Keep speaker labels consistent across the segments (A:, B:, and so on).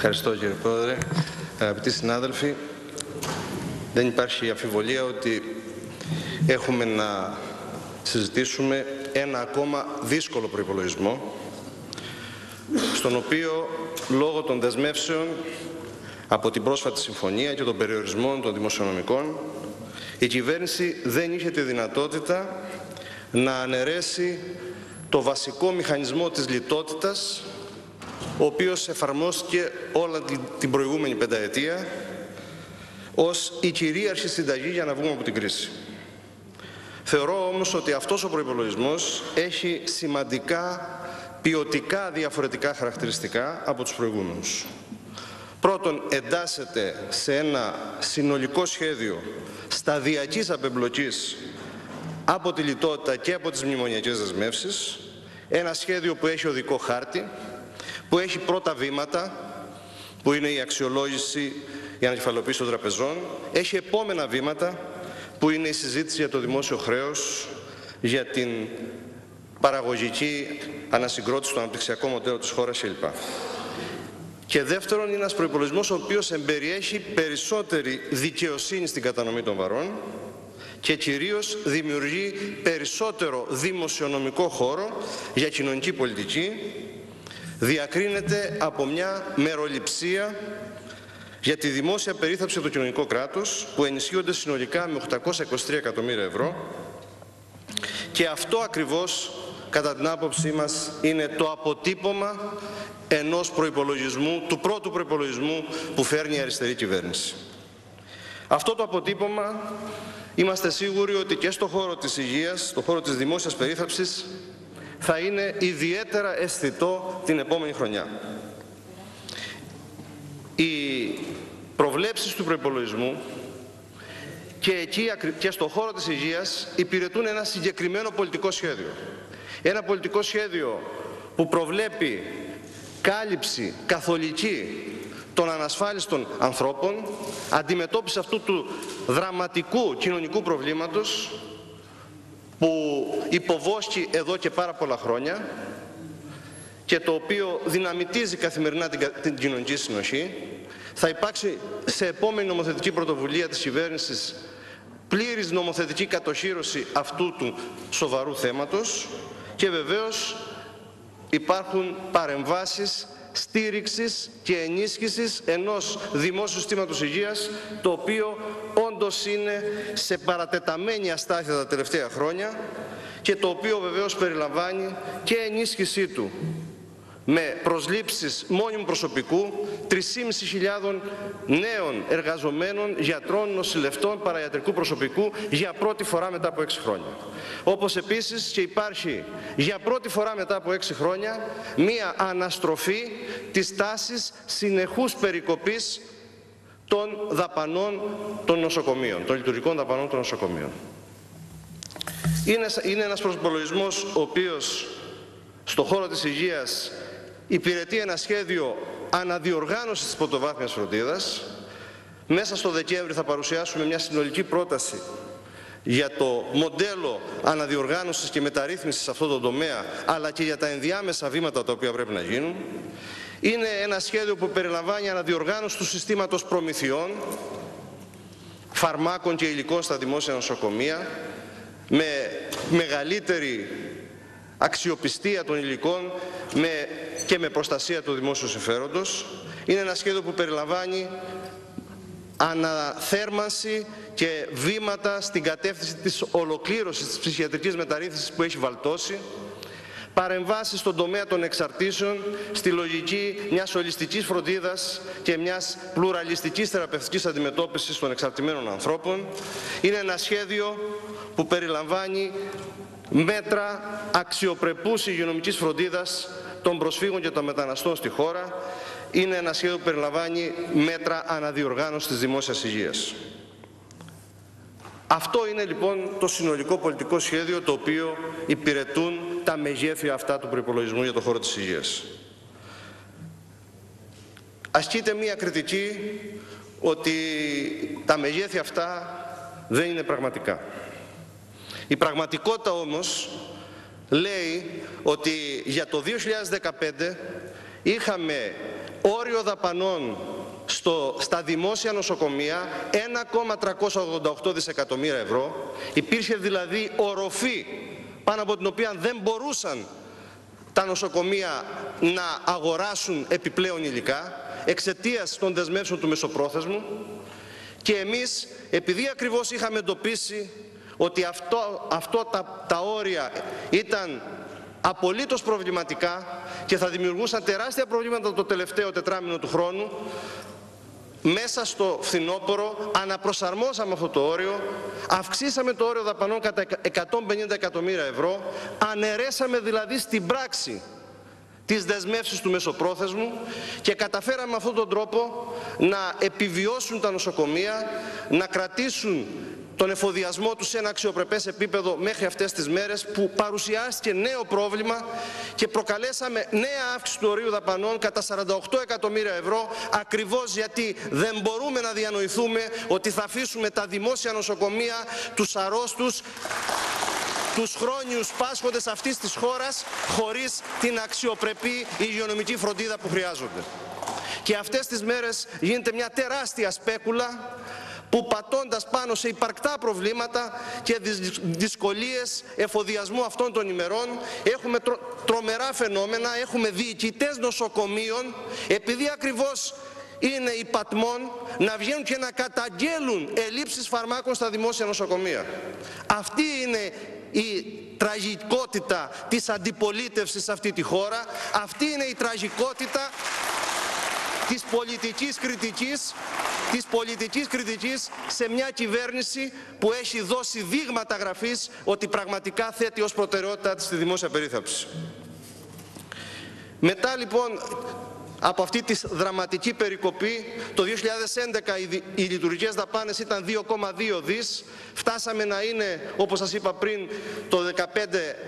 A: Ευχαριστώ, κύριε Πρόεδρε. Αγαπητοί συνάδελφοι, δεν υπάρχει αμφιβολία ότι έχουμε να συζητήσουμε ένα ακόμα δύσκολο προϋπολογισμό, στον οποίο λόγω των δεσμεύσεων από την πρόσφατη συμφωνία και των περιορισμών των δημοσιονομικών, η κυβέρνηση δεν είχε τη δυνατότητα να αναιρέσει το βασικό μηχανισμό της λιτότητας, ο οποίος εφαρμόστηκε όλα την προηγούμενη πενταετία ως η κυρίαρχη συνταγή για να βγούμε από την κρίση. Θεωρώ όμως ότι αυτός ο προϋπολογισμός έχει σημαντικά ποιοτικά διαφορετικά χαρακτηριστικά από τους προηγούμενους. Πρώτον, εντάσσεται σε ένα συνολικό σχέδιο σταδιακής απεμπλοκής από τη λιτότητα και από τις μνημονιακές δεσμεύσεις, ένα σχέδιο που έχει οδικό χάρτη, που έχει πρώτα βήματα, που είναι η αξιολόγηση, η ανακεφαλαιοποίηση των τραπεζών, έχει επόμενα βήματα, που είναι η συζήτηση για το δημόσιο χρέος, για την παραγωγική ανασυγκρότηση του αναπτυξιακού μοντέλου της χώρας κλπ. Και δεύτερον, είναι ένας προϋπολογισμός ο οποίος εμπεριέχει περισσότερη δικαιοσύνη στην κατανομή των βαρών και κυρίως δημιουργεί περισσότερο δημοσιονομικό χώρο για κοινωνική πολιτική, διακρίνεται από μια μεροληψία για τη δημόσια περίθαλψη του κοινωνικού κράτους, που ενισχύονται συνολικά με 823 εκατομμύρια ευρώ, και αυτό ακριβώς, κατά την άποψή μας, είναι το αποτύπωμα ενός προϋπολογισμού, του πρώτου προϋπολογισμού που φέρνει η αριστερή κυβέρνηση. Αυτό το αποτύπωμα είμαστε σίγουροι ότι και στον χώρο της υγείας, στον χώρο της δημόσιας περίθαλψης, θα είναι ιδιαίτερα αισθητό την επόμενη χρονιά. Οι προβλέψεις του προϋπολογισμού και στον χώρο της υγείας υπηρετούν ένα συγκεκριμένο πολιτικό σχέδιο. Ένα πολιτικό σχέδιο που προβλέπει κάλυψη καθολική των ανασφάλιστων ανθρώπων, αντιμετώπιση αυτού του δραματικού κοινωνικού προβλήματος που υποβόσκει εδώ και πάρα πολλά χρόνια και το οποίο δυναμητίζει καθημερινά την κοινωνική συνοχή. Θα υπάρξει σε επόμενη νομοθετική πρωτοβουλία της κυβέρνησης πλήρης νομοθετική κατοχύρωση αυτού του σοβαρού θέματος και βεβαίως υπάρχουν παρεμβάσεις στήριξης και ενίσχυσης ενός δημόσιου συστήματος υγείας, το οποίο όντως είναι σε παρατεταμένη αστάθεια τα τελευταία χρόνια και το οποίο βεβαίως περιλαμβάνει και ενίσχυσή του με προσλήψεις μόνιμου προσωπικού 3.500 νέων εργαζομένων, γιατρών, νοσηλευτών, παραϊατρικού προσωπικού για πρώτη φορά μετά από 6 χρόνια. Όπως επίσης και υπάρχει για πρώτη φορά μετά από 6 χρόνια μία αναστροφή της τάσης συνεχούς περικοπής των δαπανών των νοσοκομείων, των λειτουργικών δαπανών των νοσοκομείων. Είναι ένας προϋπολογισμός ο οποίος στον χώρο της υγείας υπηρετεί ένα σχέδιο αναδιοργάνωσης της πρωτοβάθμιας φροντίδας. Μέσα στο Δεκέμβρη θα παρουσιάσουμε μια συνολική πρόταση για το μοντέλο αναδιοργάνωσης και μεταρρύθμισης σε αυτό το τομέα, αλλά και για τα ενδιάμεσα βήματα τα οποία πρέπει να γίνουν. Είναι ένα σχέδιο που περιλαμβάνει αναδιοργάνωση του συστήματος προμηθειών, φαρμάκων και υλικών στα δημόσια νοσοκομεία, με μεγαλύτερη αξιοπιστία των υλικών και με προστασία του δημόσιου συμφέροντος. Είναι ένα σχέδιο που περιλαμβάνει αναθέρμανση και βήματα στην κατεύθυνση της ολοκλήρωσης της ψυχιατρικής μεταρρύθμισης που έχει βαλτώσει, παρεμβάσεις στον τομέα των εξαρτήσεων, στη λογική μιας ολιστικής φροντίδας και μιας πλουραλιστικής θεραπευτικής αντιμετώπισης των εξαρτημένων ανθρώπων. Είναι ένα σχέδιο που περιλαμβάνει μέτρα αξιοπρεπούς υγειονομικής φροντίδας των προσφύγων και των μεταναστών στη χώρα. Είναι ένα σχέδιο που περιλαμβάνει μέτρα αναδιοργάνωσης της δημόσιας υγείας. Αυτό είναι λοιπόν το συνολικό πολιτικό σχέδιο το οποίο υπηρετούν τα μεγέθη αυτά του προϋπολογισμού για το χώρο της υγείας. Ασκείται μία κριτική ότι τα μεγέθη αυτά δεν είναι πραγματικά. Η πραγματικότητα όμως λέει ότι για το 2015 είχαμε όριο δαπανών στα δημόσια νοσοκομεία 1,388 δισεκατομμύρια ευρώ. Υπήρχε δηλαδή οροφή πάνω από την οποία δεν μπορούσαν τα νοσοκομεία να αγοράσουν επιπλέον υλικά εξαιτίας των δεσμεύσεων του μεσοπρόθεσμου, και εμείς, επειδή ακριβώς είχαμε εντοπίσει ότι τα όρια ήταν απολύτως προβληματικά και θα δημιουργούσαν τεράστια προβλήματα το τελευταίο τετράμινο του χρόνου, μέσα στο φθινόπωρο αναπροσαρμόσαμε αυτό το όριο, αυξήσαμε το όριο δαπανών κατά 150 εκατομμύρια ευρώ, αναιρέσαμε δηλαδή στην πράξη τις δεσμεύσεις του μεσοπρόθεσμου και καταφέραμε με αυτόν τον τρόπο να επιβιώσουν τα νοσοκομεία, να κρατήσουν τον εφοδιασμό τους σε ένα αξιοπρεπές επίπεδο μέχρι αυτές τις μέρες που παρουσιάστηκε νέο πρόβλημα και προκαλέσαμε νέα αύξηση του ορίου δαπανών κατά 48 εκατομμύρια ευρώ, ακριβώς γιατί δεν μπορούμε να διανοηθούμε ότι θα αφήσουμε τα δημόσια νοσοκομεία, τους αρρώστους, τους χρόνιους πάσχοντες αυτής της χώρας χωρίς την αξιοπρεπή υγειονομική φροντίδα που χρειάζονται. Και αυτές τις μέρες γίνεται μια τεράστια σπέκουλα που, πατώντας πάνω σε υπαρκτά προβλήματα και δυσκολίες εφοδιασμού αυτών των ημερών, έχουμε τρομερά φαινόμενα, έχουμε διοικητές νοσοκομείων, επειδή ακριβώς είναι υπατμών, να βγαίνουν και να καταγγέλουν ελλείψεις φαρμάκων στα δημόσια νοσοκομεία. Αυτή είναι η τραγικότητα της αντιπολίτευσης σε αυτή τη χώρα, αυτή είναι η τραγικότητα της πολιτικής κριτικής σε μια κυβέρνηση που έχει δώσει δείγματα γραφής ότι πραγματικά θέτει ως προτεραιότητά της τη δημόσια περίθαλψη. Μετά λοιπόν από αυτή τη δραματική περικοπή, το 2011 οι λειτουργικές δαπάνες ήταν 2,2 δις, φτάσαμε να είναι, όπως σας είπα πριν, το 2015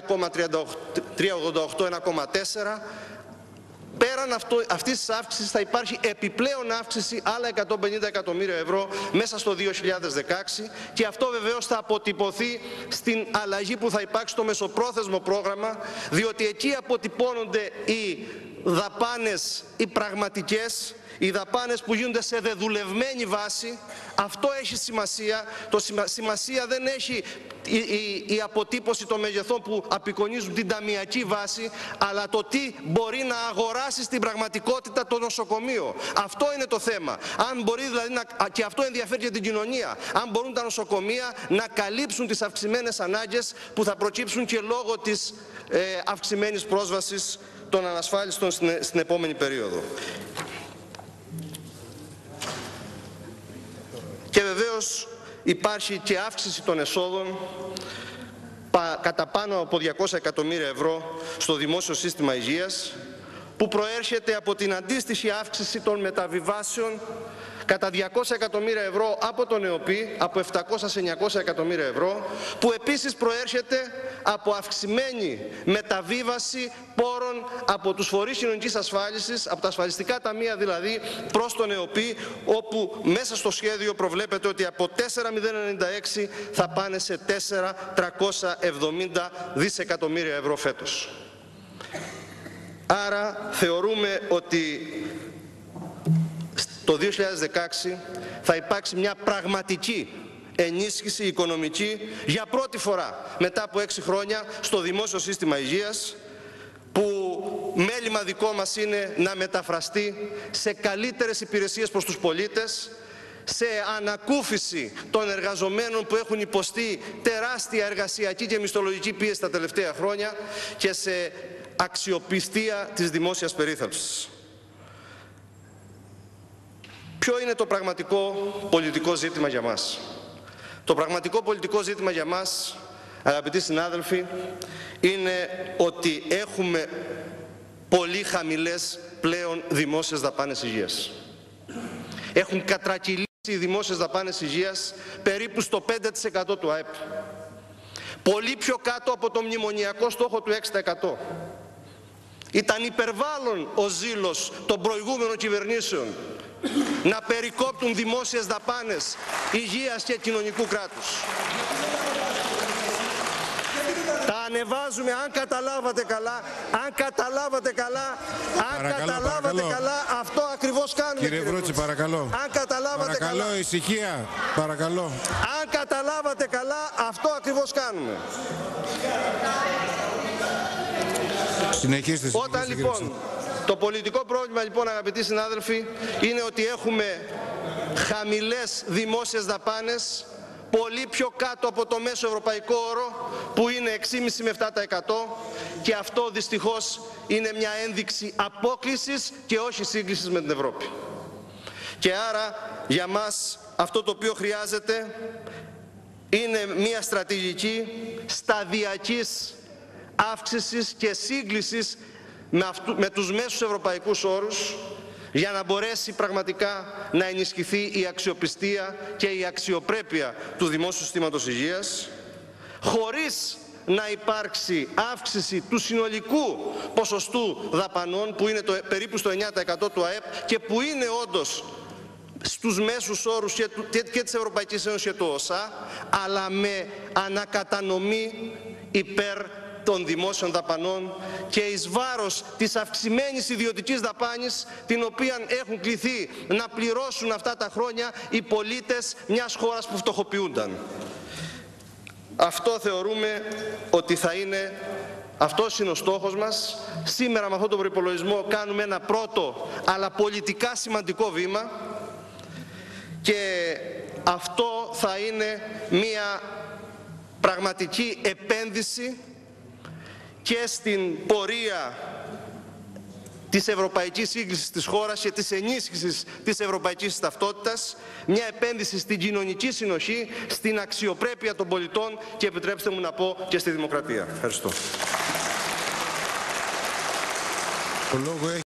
A: 1,388-1,4. Πέραν αυτής της αύξησης θα υπάρχει επιπλέον αύξηση άλλα 150 εκατομμύρια ευρώ μέσα στο 2016, και αυτό βεβαίως θα αποτυπωθεί στην αλλαγή που θα υπάρξει στο μεσοπρόθεσμο πρόγραμμα, διότι εκεί αποτυπώνονται οι δαπάνες, οι πραγματικές, οι δαπάνες που γίνονται σε δεδουλευμένη βάση. Αυτό έχει σημασία. Σημασία δεν έχει η αποτύπωση των μεγεθών που απεικονίζουν την ταμιακή βάση, αλλά το τι μπορεί να αγοράσει στην πραγματικότητα το νοσοκομείο. Αυτό είναι το θέμα. Αν μπορεί δηλαδή και αυτό ενδιαφέρει και την κοινωνία, αν μπορούν τα νοσοκομεία να καλύψουν τις αυξημένες ανάγκες που θα προκύψουν και λόγω της αυξημένης πρόσβασης των ανασφάλιστων στην επόμενη περίοδο. Και βεβαίως υπάρχει και αύξηση των εσόδων κατά πάνω από 200 εκατομμύρια ευρώ στο δημόσιο σύστημα υγείας, που προέρχεται από την αντίστοιχη αύξηση των μεταβιβάσεων κατά 200 εκατομμύρια ευρώ από τον ΕΟΠΗ, από 700 σε 900 εκατομμύρια ευρώ, που επίσης προέρχεται από αυξημένη μεταβίβαση πόρων από τους φορείς κοινωνικής ασφάλισης, από τα ασφαλιστικά ταμεία δηλαδή, προς τον ΕΟΠΗ, όπου μέσα στο σχέδιο προβλέπεται ότι από 4.096 θα πάνε σε 4.370 δισεκατομμύρια ευρώ φέτος. Άρα θεωρούμε ότι το 2016 θα υπάρξει μια πραγματική ενίσχυση οικονομική για πρώτη φορά μετά από 6 χρόνια στο δημόσιο σύστημα υγείας, που μέλημα δικό μας είναι να μεταφραστεί σε καλύτερες υπηρεσίες προς τους πολίτες, σε ανακούφιση των εργαζομένων που έχουν υποστεί τεράστια εργασιακή και μισθολογική πίεση τα τελευταία χρόνια και σε αξιοπιστία της δημόσιας περίθαλψης. Ποιο είναι το πραγματικό πολιτικό ζήτημα για μας? Το πραγματικό πολιτικό ζήτημα για μας, αγαπητοί συνάδελφοι, είναι ότι έχουμε πολύ χαμηλές πλέον δημόσιες δαπάνες υγείας. Έχουν κατρακυλήσει οι δημόσιες δαπάνες υγείας περίπου στο 5% του ΑΕΠ. Πολύ πιο κάτω από το μνημονιακό στόχο του 6%. Ήταν υπερβάλλον ο ζήλος των προηγούμενων κυβερνήσεων να περικόπτουν δημόσιες δαπάνες υγείας και κοινωνικού κράτους. Τα ανεβάζουμε, αν καταλάβατε καλά, αυτό ακριβώς κάνουμε.
B: Κύριε Βρούτση, παρακαλώ.
A: Αν καταλάβατε
B: παρακαλώ, ησυχία. Παρακαλώ.
A: Αν καταλάβατε καλά, αυτό ακριβώς κάνουμε.
B: Συνεχίστε.
A: Όταν λοιπόν, το πολιτικό πρόβλημα λοιπόν, αγαπητοί συνάδελφοι, είναι ότι έχουμε χαμηλές δημόσιες δαπάνες, πολύ πιο κάτω από το μέσο ευρωπαϊκό όρο που είναι 6,5 με 7%, και αυτό δυστυχώς είναι μια ένδειξη απόκλισης και όχι σύγκλησης με την Ευρώπη. Και άρα για μας αυτό το οποίο χρειάζεται είναι μια στρατηγική σταδιακής αύξησης και σύγκλησης με τους μέσους ευρωπαϊκούς όρους, για να μπορέσει πραγματικά να ενισχυθεί η αξιοπιστία και η αξιοπρέπεια του δημόσιου συστήματος υγείας, χωρίς να υπάρξει αύξηση του συνολικού ποσοστού δαπανών, που είναι περίπου στο 9% του ΑΕΠ και που είναι όντως στους μέσους όρους και της Ευρωπαϊκής Ένωσης και του ΟΣΑ, αλλά με ανακατανομή υπέρ των δημόσιων δαπανών και εις βάρος της αυξημένης ιδιωτικής δαπάνης, την οποία έχουν κληθεί να πληρώσουν αυτά τα χρόνια οι πολίτες μιας χώρας που φτωχοποιούνταν. Αυτό θεωρούμε ότι αυτός είναι ο στόχος μας. Σήμερα με αυτόν τον προϋπολογισμό κάνουμε ένα πρώτο αλλά πολιτικά σημαντικό βήμα, και αυτό θα είναι μια πραγματική επένδυση και στην πορεία της ευρωπαϊκής σύγκλησης της χώρας και της ενίσχυσης της ευρωπαϊκής ταυτότητας, μια επένδυση στην κοινωνική συνοχή, στην αξιοπρέπεια των πολιτών και, επιτρέψτε μου να πω, και στη δημοκρατία. Ευχαριστώ.